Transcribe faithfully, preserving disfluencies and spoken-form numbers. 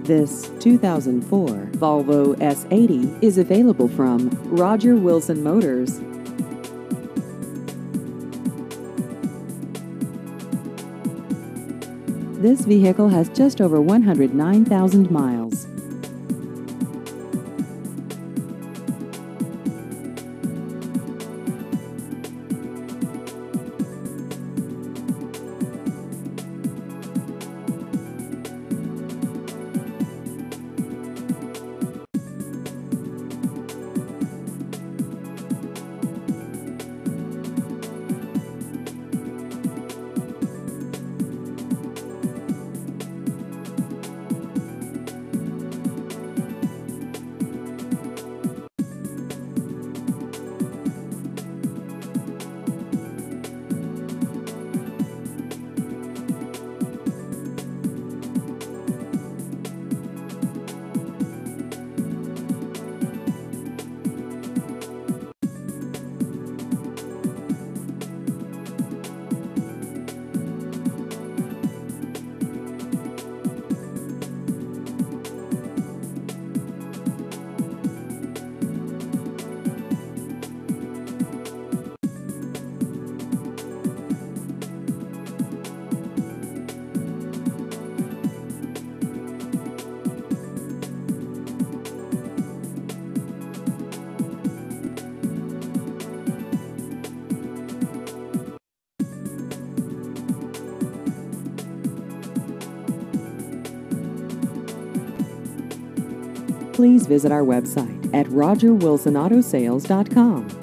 This two thousand four Volvo S eighty is available from Roger Wilson Motors. This vehicle has just over one hundred nine thousand miles. Please visit our website at roger wilson auto sales dot com.